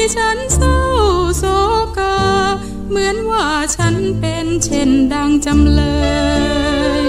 ฉันเศร้าโศกาเหมือนว่าฉันเป็นเช่นดังจำเลย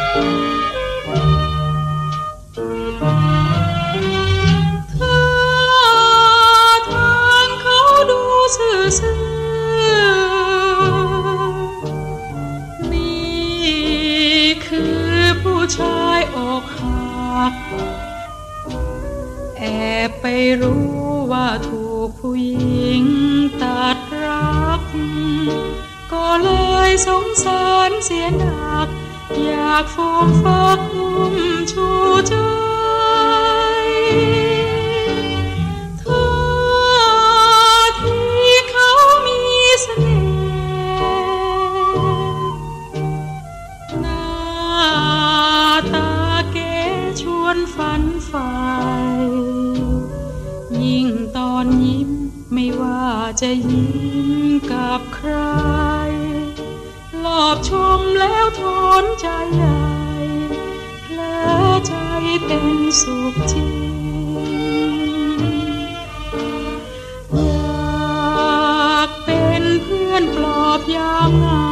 ซื่อๆนี่คือผู้ชายอกหักแอบไปรู้ว่าถูกผู้หญิงตัดรักก็เลยสงสารเสียหนักอยากฟูมฟักนุ่มชูใจฝันใฝ่ยิ่งตอนยิ้มไม่ว่าจะยิ้มกับใครหลอบชมแล้วทนใจใหญ่เพลอใจเป็นสุขจริงอยากเป็นเพื่อนปลอบยามเหงา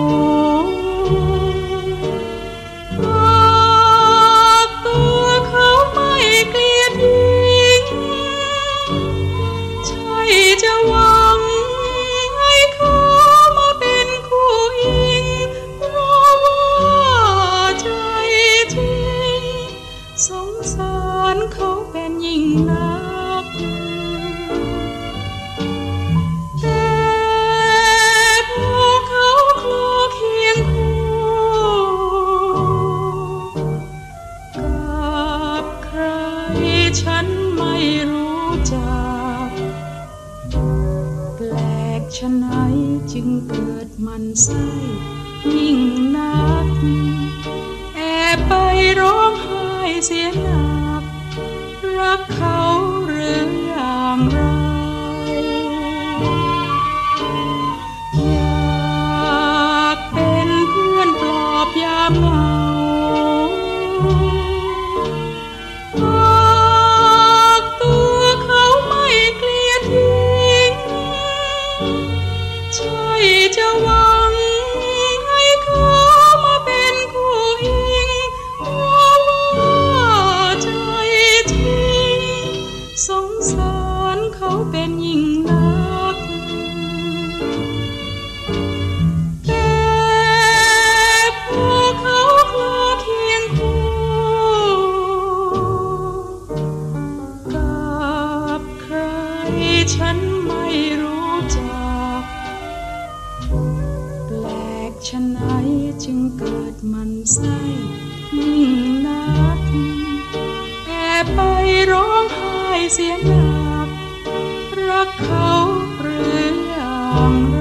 จะหวังให้เขามาเป็นคู่อิงเพราะว่าใจจริงสงสารเขาเป็นยิ่งนักแต่พอเขาคลอเคียงคู่กับใครฉันไม่รู้จักฉะนั้นจึงเกิดมันไส้ยิ่งนักแอบไปร้องไห้เสียหนักรักเขาหรืออย่างไรอยากเป็นเพื่อนปลอบยามเหงาจะหวังให้เขามาเป็นคู่อิงเพราะว่าใจจริงสงสารเขาเป็นยิ่งนักแต่พอเขาคลอเคียงคู่กับใครฉันไม่รู้จักฉะนั้นจึงเกิดมันไส้ยิ่งนักแอบไปร้องไห้เสียหนักรักเขาหรืออย่างไร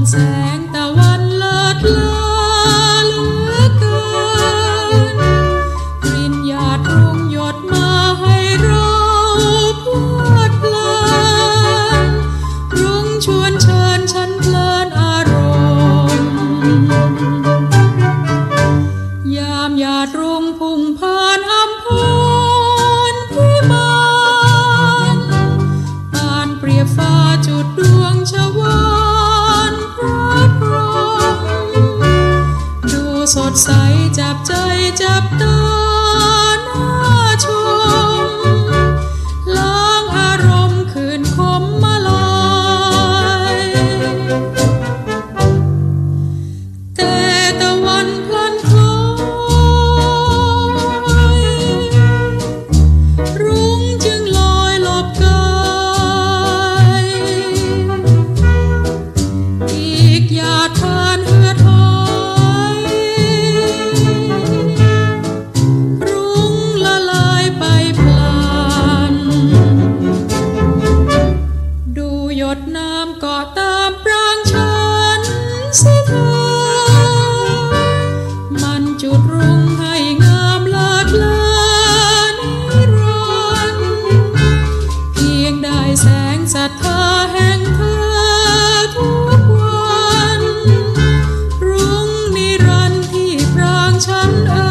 แสงตะวันเลิศเลอเหลือเกินกลิ่นหยาดรุ่งหยดมาให้เราเพลิดเพลินรุ่งชวนเชิญฉันเพลินอารมณ์ยามหยาดรุ่งพุ่งผ่านอำพรพิมานปานเปรียบฟ้าจุดดวงชวานพระพรหมดูสดใสจับใจจับตาน่าชมล้างอารมณ์คืนคมมาลายแต่ตะวันพลันคล้อยรุ้งจึงลอยหลบกายอีกหยาดทานเหือดหอยรุ้งละลายไปพลันดูหยดน้ำเกาะตามปรางฉันสิเธอมันจุดรุ่งให้งามเลิศเลอนิรันดร์เพียงได้แสงศรัทธาแห่งเธอทุกวันรุ่งนิรันดร์ที่ปรางฉันเอ่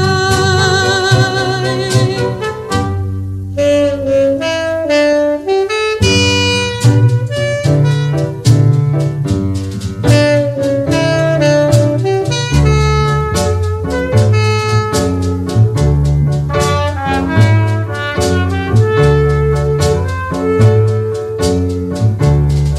ย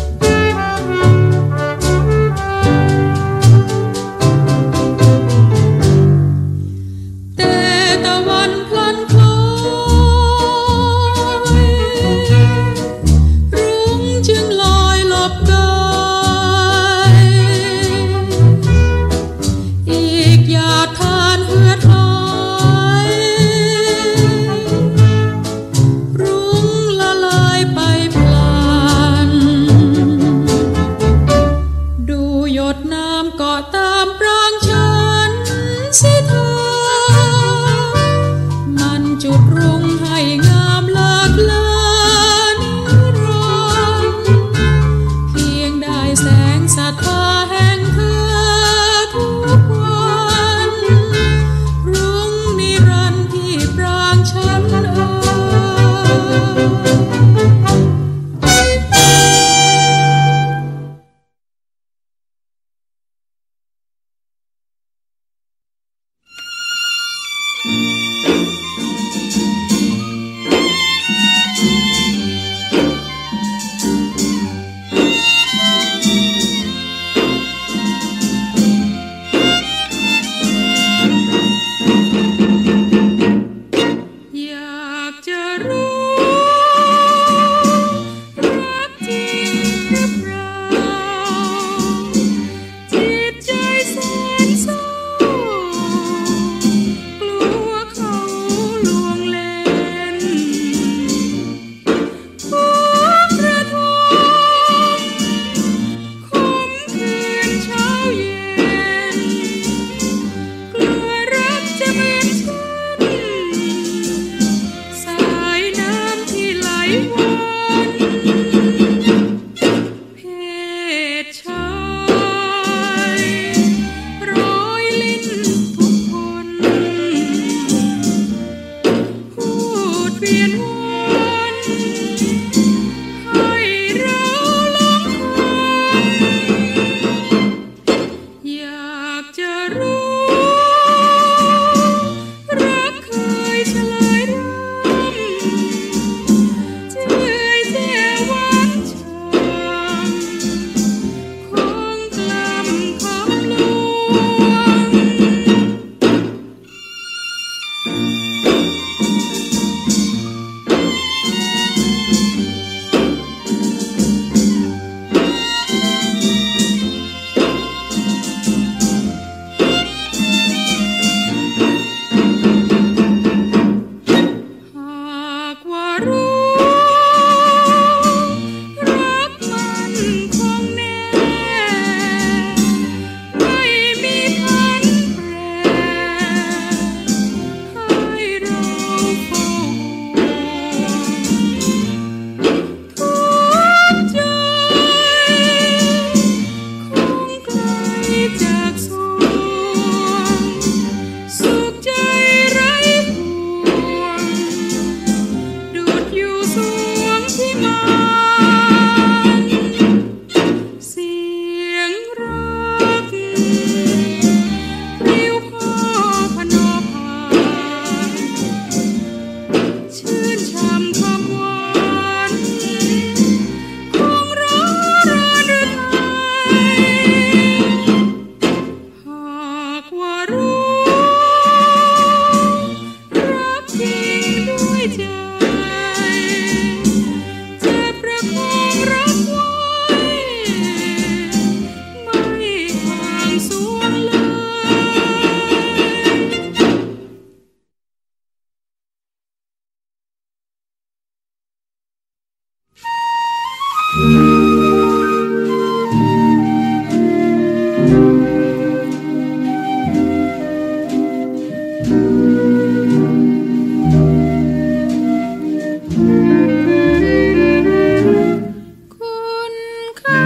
ขา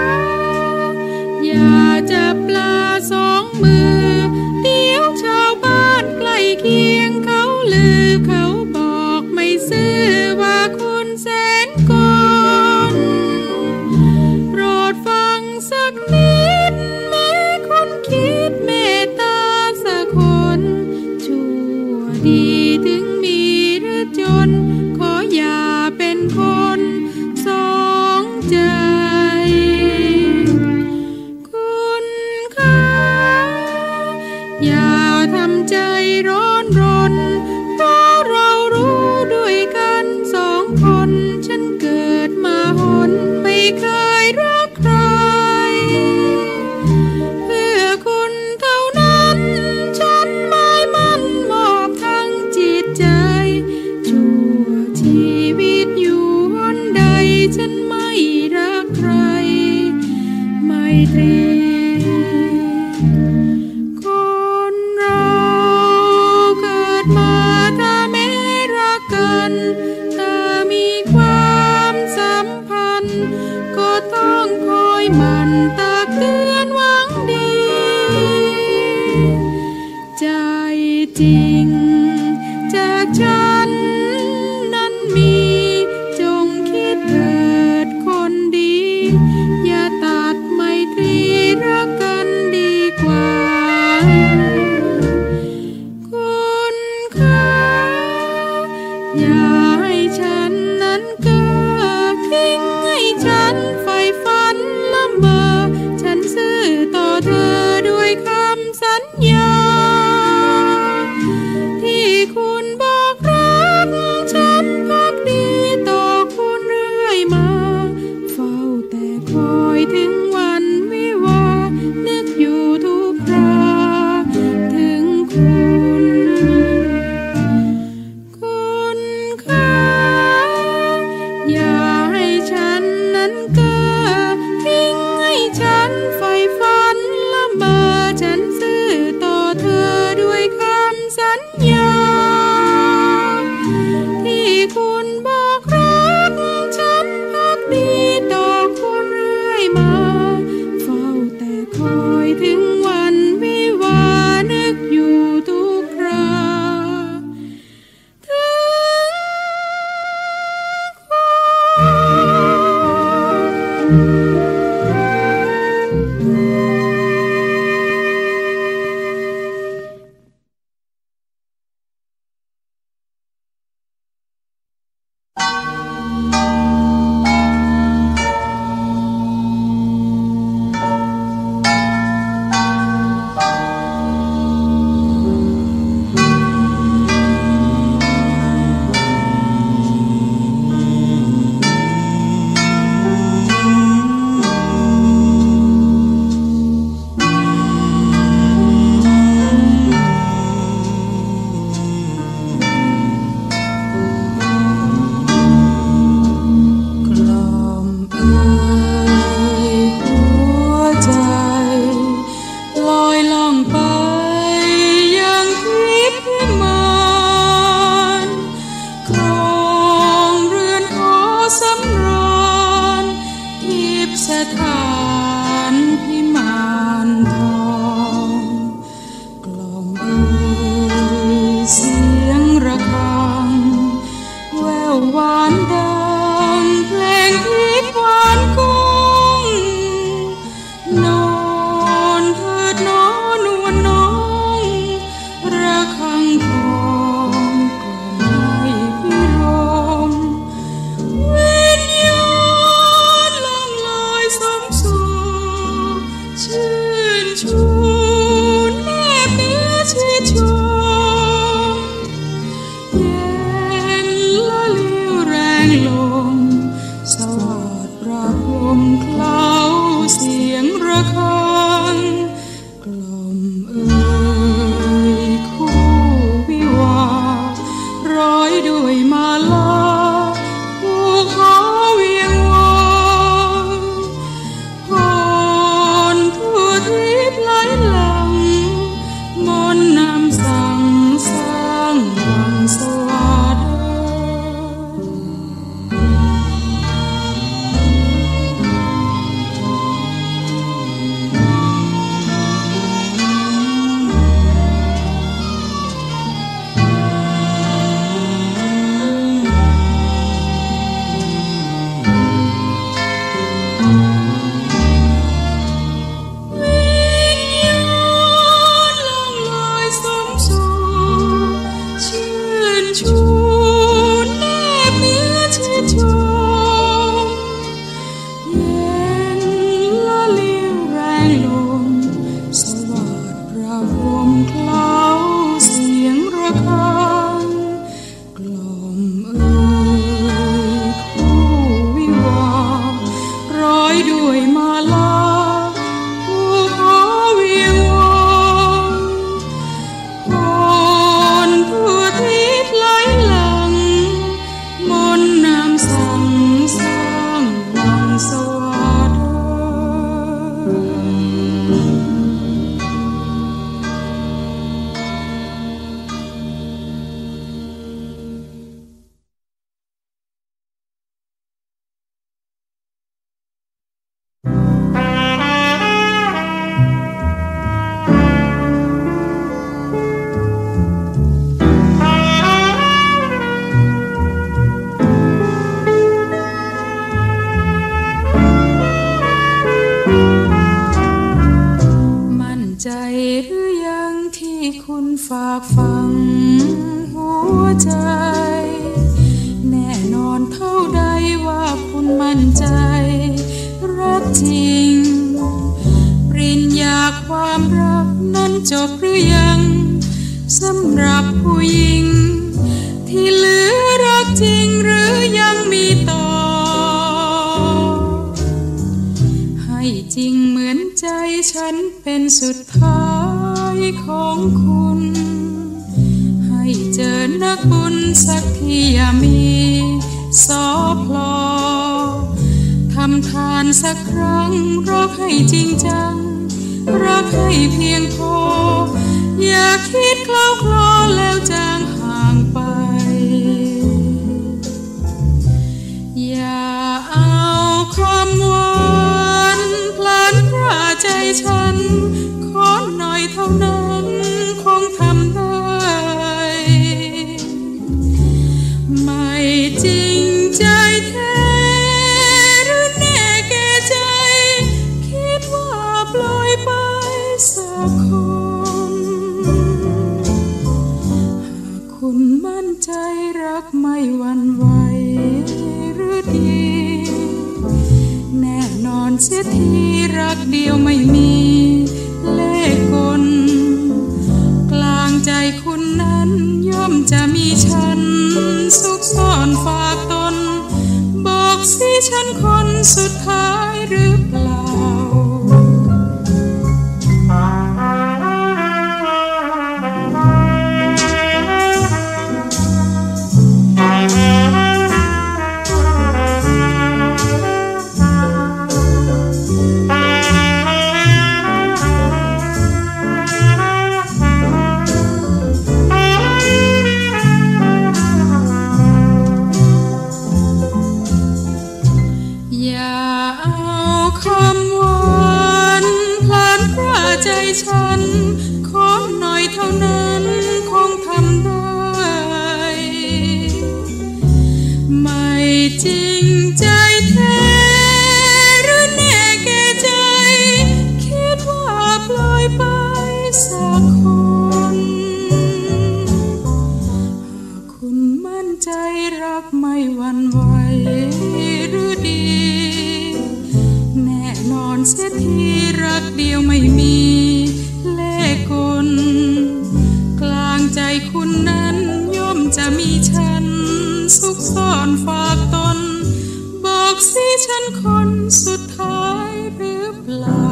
อย่าจับปลาสองมือเดี๋ยวชาวบ้านใกล้เคียงเขาลือเขาบอกไม่ซื่อว่าคุณแสนกลโปรดฟังสักนิดแม้คนคิดเมตตาสักคนชั่วดีถึงมีหรือจนขออย่าเป็นคนสองใจคุณค่าอย่าทำใจร้อนรนเพราะเรารู้ด้วยกันสองคนฉันเกิดมาหนไม่เคยรักใครเพื่อคุณเท่านั้นฉันไม่มั่นมอบทั้งจิตใจชั่วชีวิตอยู่หนใดฉันไม่รักใครไม่ตรีคนเราเกิดมาถ้าไม่รักกันถ้ามีความสัมพันธ์ก็ต้องคอยหมั่นตักเตือนหวังดีใจจริงจากฉันนั้นมีจงคิดเถิดคนดีอย่าตัดไมตรีรักกันดีกว่าคุณค่าอย่าให้ฉันนั้นเกิดทิ้งให้ฉันใฝ่ฝันละเมอฉันซื่อต่อเธอด้วยคำสัญญาที่คุณบอกรักฉันพักดีต่อคุณเรื่อยมาเฝ้าแต่คอยถึงวันวิวาห์นึกอยู่ทุกคราถึงคุณค่าอย่าให้ฉันนั้นเกิดทิ้งให้ฉันใฝ่ฝันละเมอฉันซื่อต่อเธอด้วยคำสัญญาที่คุณบอกรักฉันพักดีต่อคุณเรื่อยมาเฝ้าแต่คอยถึงวันวิวาห์นึกอยู่ทุกคราถึงสฝากฝังหัวใจแน่นอนเท่าใดว่าคุณมั่นใจรักจริงปริญญาความรักนั้นจบหรือยังสำหรับผู้หญิงที่เหลือรักจริงหรือยังมีต่อให้จริงเหมือนใจฉันเป็นสุดท้ายของคุณให้เจอนักบุญสักทีอย่ามีสอพลอทำทานสักครั้งรักให้จริงจังรักให้เพียงพออย่าคิดเคล้าคลอแล้วจางห่างไปอย่าเอาความหวานพลันพราใจฉันขอหน่อยเท่านั้นคงทำได้ไม่จริงใจแท้หรือแน่แก่ใจคิดว่าปล่อยไปสักคนหากคุณมั่นใจรักไม่หวั่นไหวหรือดีแน่นอนเสียทีรักเดียวไม่มีเลขกลกลางใจคุณนั้นย่อมจะมีฉันซุกซ่อนฝากตนบอกสิฉันคนสุดท้ายหรือเปล่าฉันขอหน่อยเท่านั้นคงทำได้ไม่จริงใจแท้หรือแน่แก่ใจคิดว่าปล่อยไปสักคนหากคุณมั่นใจรักไม่หวั่นไหวหรือดีแน่นอนเสียทีรักเดียวไม่มีกลางใจคุณนั้นย่อมจะมีฉันซุกซ่อนฝากตนบอกสิฉันคนสุดท้ายหรือเปล่า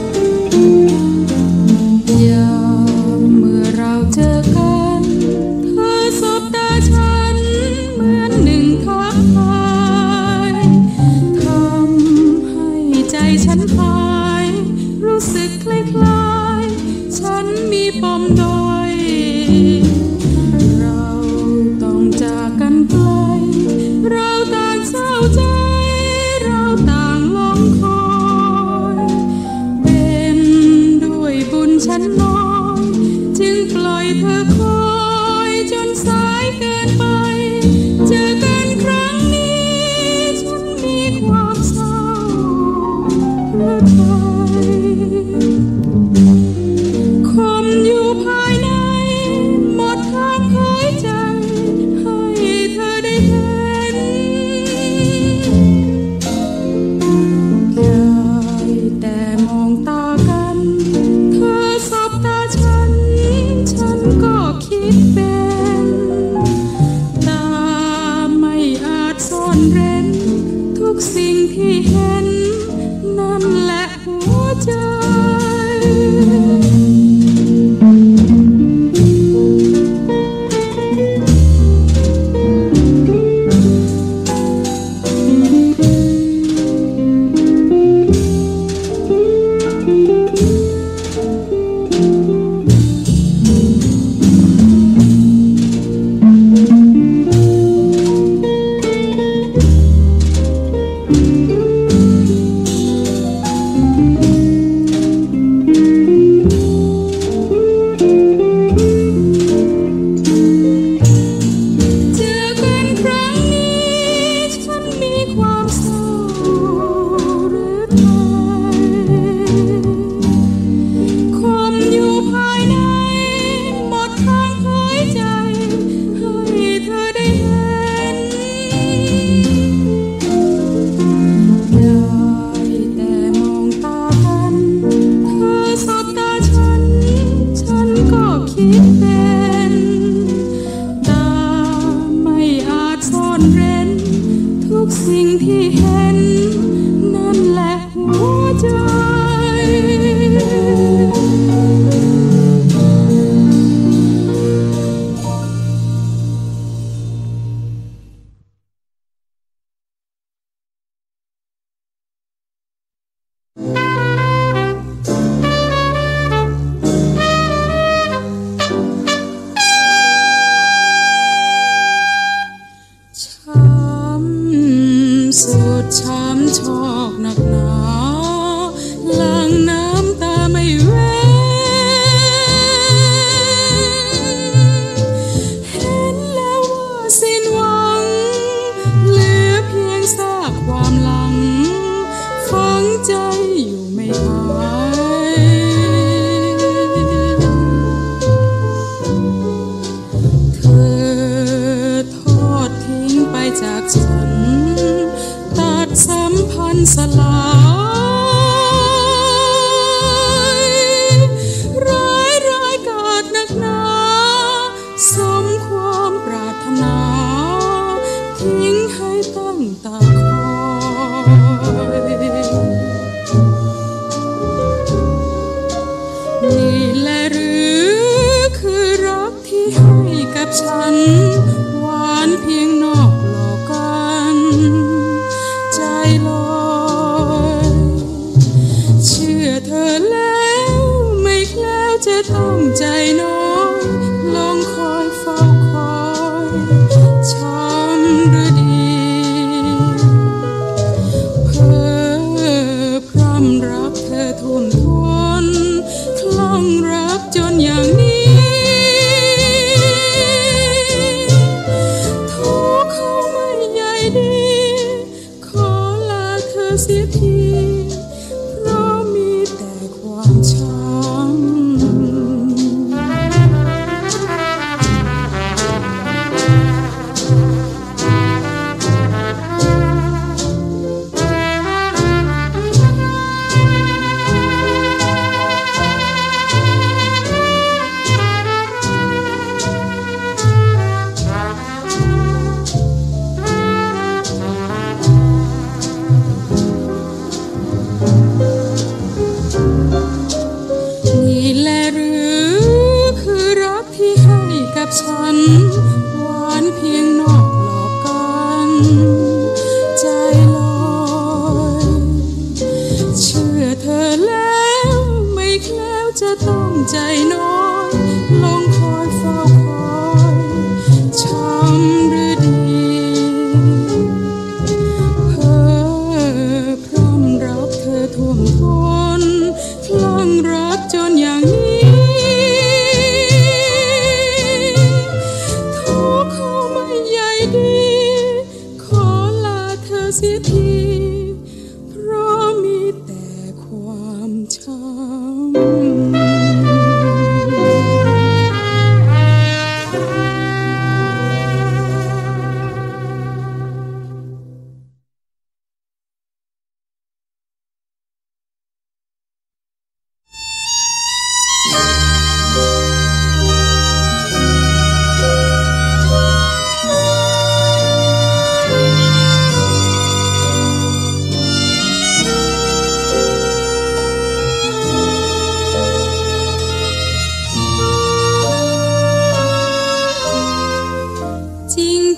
เ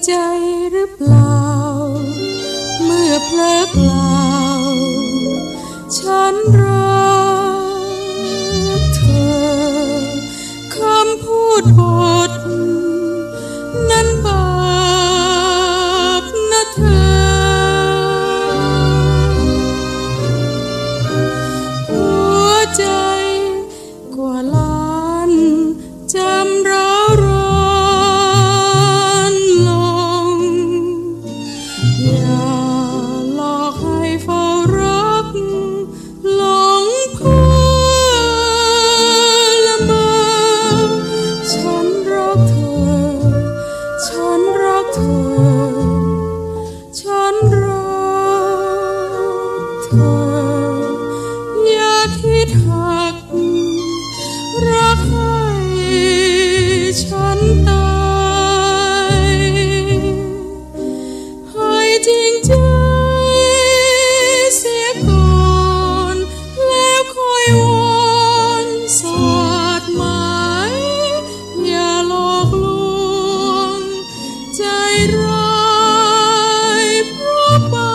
ใจหรือเปล่าเมื่อเพลอกล่าวฉันรักเธอคำพูดบทนั้นบาปนะเธอหัวใจกว่าล้านจำร้าวร้อนลงอย่าหลอกให้เฝ้ารักหลงเพ้อละเมอฉันรักเธอฉันรักเธอฉันรักเธออย่าคิดหักรักให้ฉันตายให้จริงใจเสียก่อนแล้วค่อยวอนสวาดหมายอย่าหลอกลวงใจร้ายเพราะบา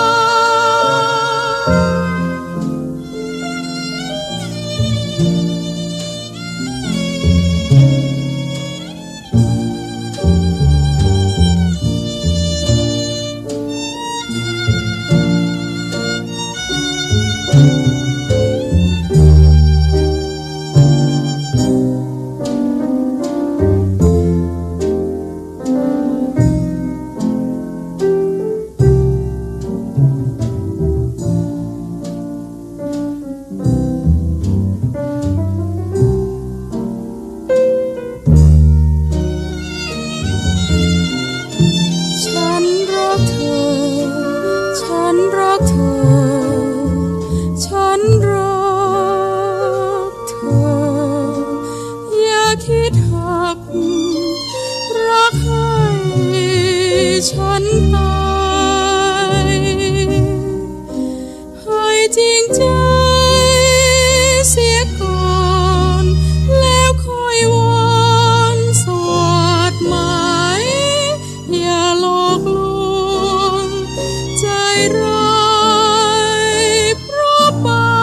ฉันรักเธอฉันรักเธอฉันรักเธออย่าคิดหักรักให้ฉันตายให้จริงใจเสียก่อนแล้วค่อยวอนสวาดหมายอย่าหลอกลวงใจร้ายเพราะบา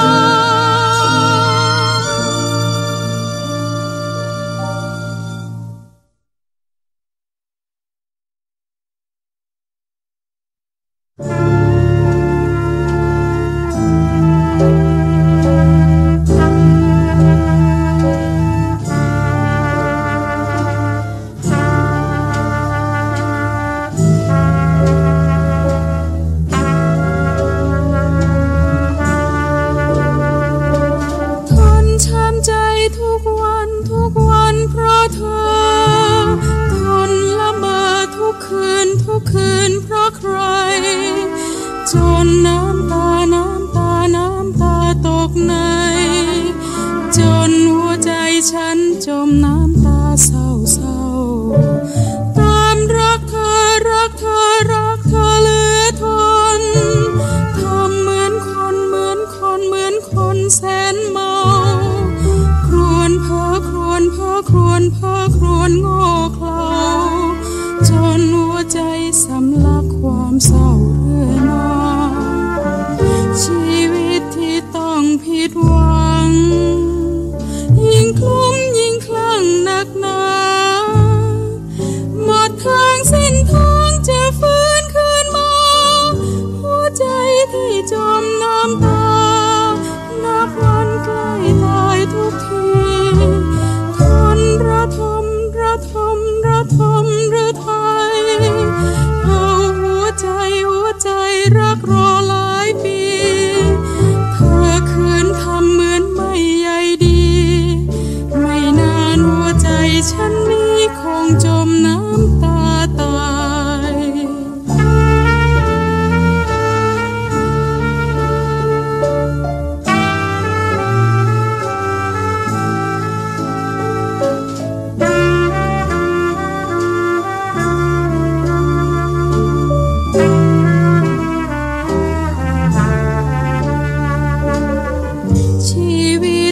ทนช้ำใจทุกวันทุกวันเพราะเธอทนละเมอทุกคืนทุกคืนเพราะใครจนน้ำตาน้ำตาน้ำตาตกในจนหัวใจฉันจมน้ำตาเศร้าเศร้าตามรักเธอรักเธอรักเธอเหลือทนทำเหมือนคนเหมือนคนเหมือนคนแสนเมาครวญเพ้อครวญเพ้อครวญเพ้อครวญโง่เขลาจนหัวใจสำลักความเศร้าเรื่อยมาชีวิตที่ต้องผิดหวังยิ่งคลุ้มยิ่งคลั่งหนักหนาหมดทางสิ้นทางจะฟื้นคืนมาหัวใจที่จมน้ำตานับวันใกล้ตายทุกทีทนระทมระทมระทมหรือไทยเอาหัวใจรักรอหลายปีเธอคืนทำเหมือนไม่ใยดีไม่นานหัวใจฉันนี้คงจมน้ำตาตาย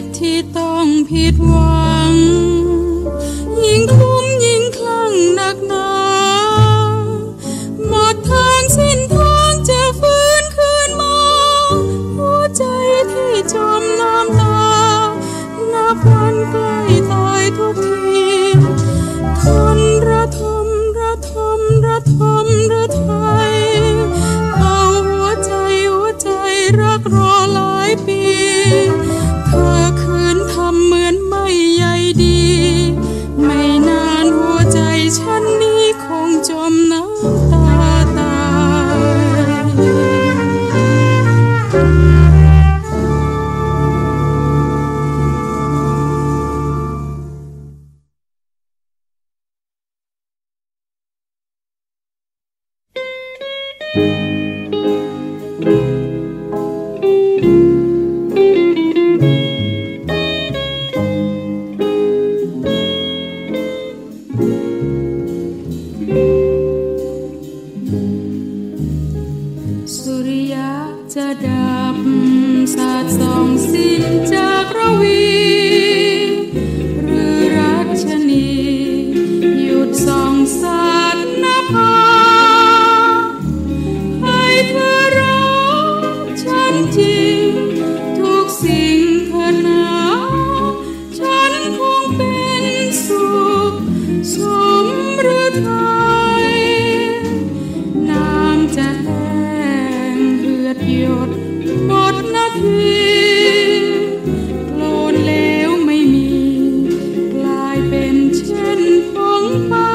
ผิดหวังยิ่งคลุ้มยิ่งคลั่งหนักหนาสุริยะจะดับสาดส่องสิ้นจากระวีหรือรัชนีหยุดส่องสาดนภาให้เธอรักฉันจริงทุกสิ่งเธอหนาฉันคงเป็นสุขสมฤทัยน้ำจะแห้งเลือดหยดหมดนาทีโคลนเลวไม่มีกลายเป็นเช่นผงไป